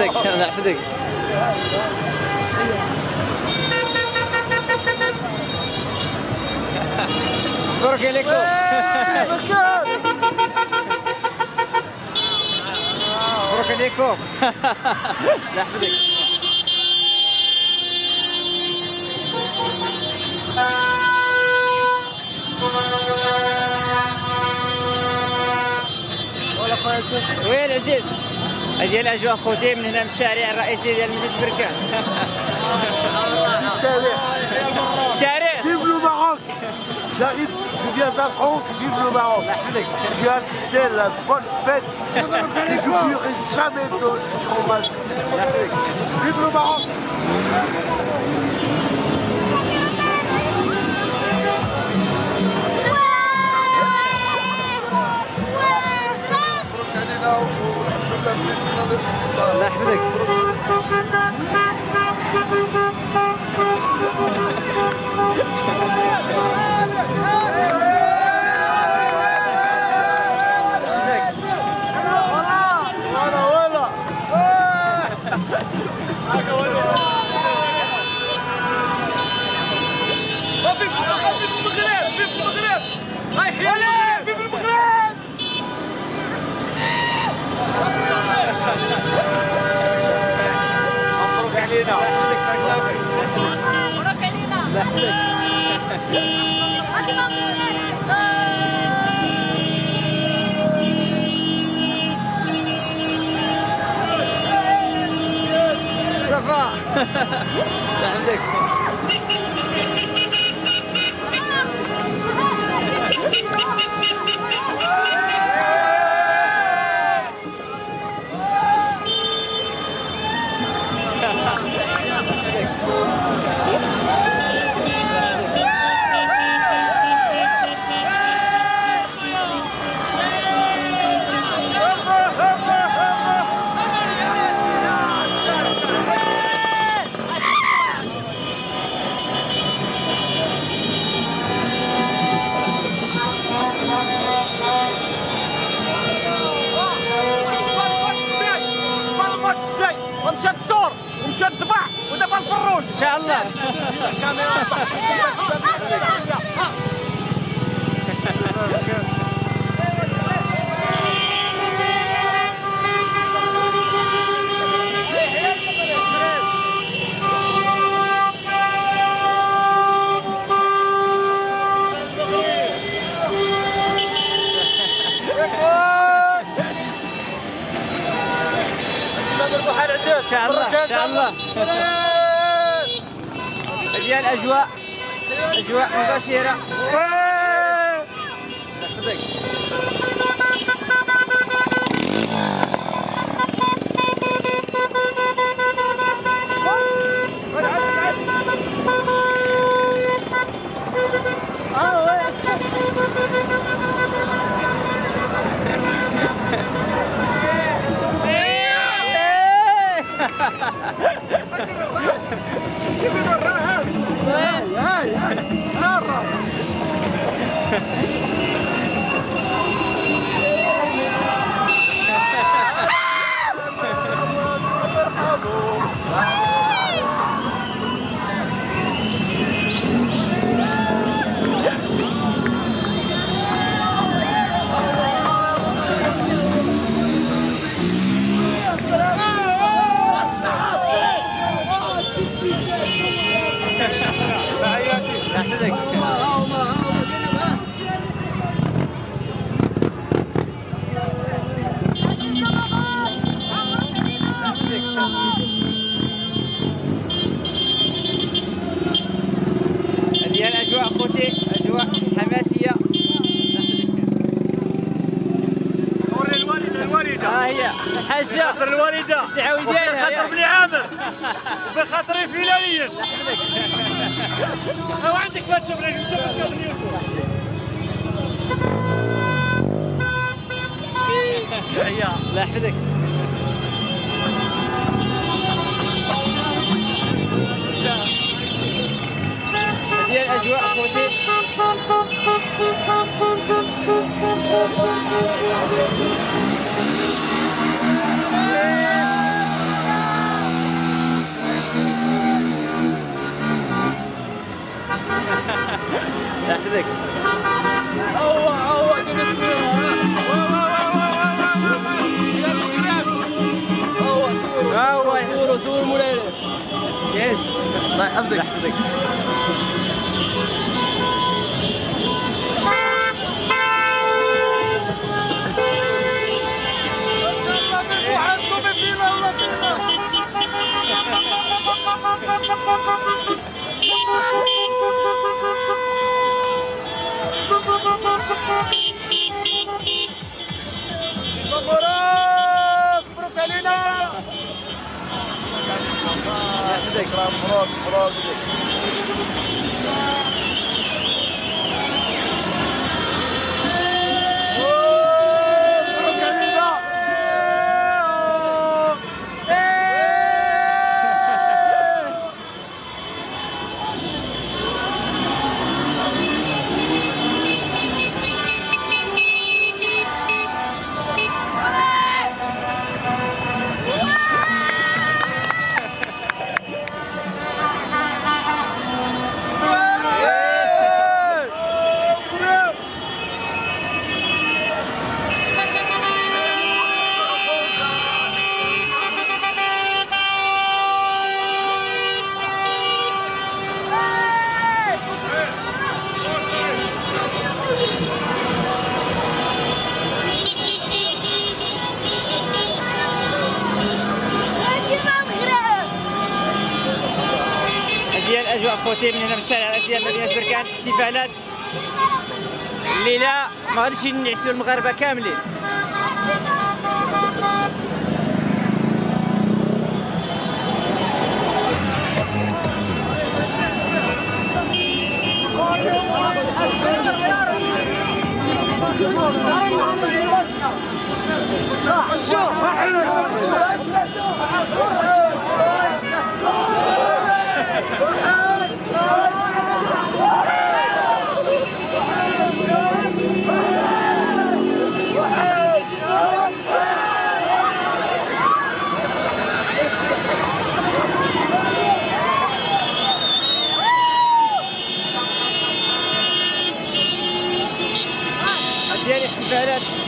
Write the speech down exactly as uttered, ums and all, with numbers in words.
يحفظك الله يحفظك. مبروك عليكم. مبروك عليكم. الله يحفظك. وين العزيز؟ هذه الاجواء خوتي من هنا من الشارع الرئيسي ديال مدينه بركان. التاريخ التاريخ. Vive le Maroc. J'arrive, je viens de la France, vive le Maroc. J'ai assisté à la bonne fête que je n'oublierai jamais de fromage. Vive le Maroc. الله يحفظك. مبروك علينا. مبروك علينا. الله يحفظك. صفا. الله يحفظك. ومشى التور ومشى الضبع ودابا الفروج ان شاء الله. الكاميرا صح. ان شاء الله ان شاء الله. هذه الاجواء اجواء مباشره. يحفظك. هذه الاجواء خوتي اجواء حماسيه. صوري الوالده الوالده. ها هي الحاجه. خاطر الوالده. الدعوه ديالها. خاطر بني عامر. وبخاطري فلانيا. ها عندك ما تشوف لي الله يحفظك. هذه الاجواء خوتي. الله يحفظك. الله يحفظك. مبروك مبروك علينا. مبروك مبروك. ديال اجواء خوتي من هنا من الشارع الرئيسي مدينه بركان. احتفالات الليله ما غاديش نعسوا المغاربه كاملين. ديال الاحتفالات